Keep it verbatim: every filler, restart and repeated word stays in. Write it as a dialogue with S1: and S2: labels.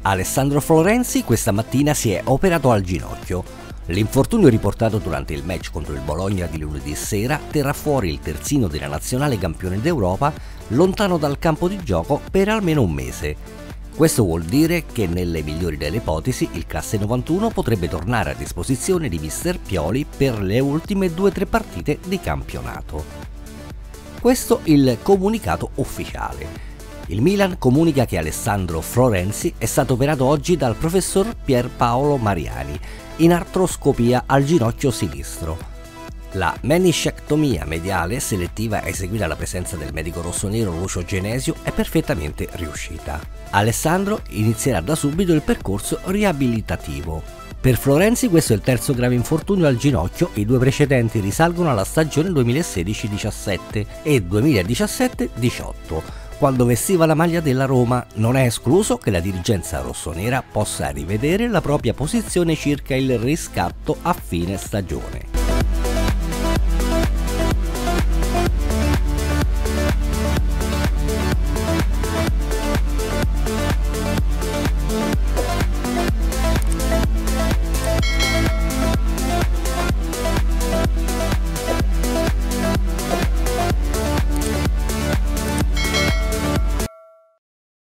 S1: Alessandro Florenzi questa mattina si è operato al ginocchio. L'infortunio riportato durante il match contro il Bologna di lunedì sera terrà fuori il terzino della nazionale campione d'Europa lontano dal campo di gioco per almeno un mese. Questo vuol dire che nelle migliori delle ipotesi il classe novantuno potrebbe tornare a disposizione di mister Pioli per le ultime due o tre partite di campionato. Questo il comunicato ufficiale. Il Milan comunica che Alessandro Florenzi è stato operato oggi dal professor Pierpaolo Mariani in artroscopia al ginocchio sinistro. La meniscectomia mediale selettiva eseguita alla presenza del medico rossonero Lucio Genesio è perfettamente riuscita. Alessandro inizierà da subito il percorso riabilitativo. Per Florenzi questo è il terzo grave infortunio al ginocchio, i due precedenti risalgono alla stagione duemilasedici diciassette e duemiladiciassette diciotto. Quando vestiva la maglia della Roma. Non è escluso che la dirigenza rossonera possa rivedere la propria posizione circa il riscatto a fine stagione.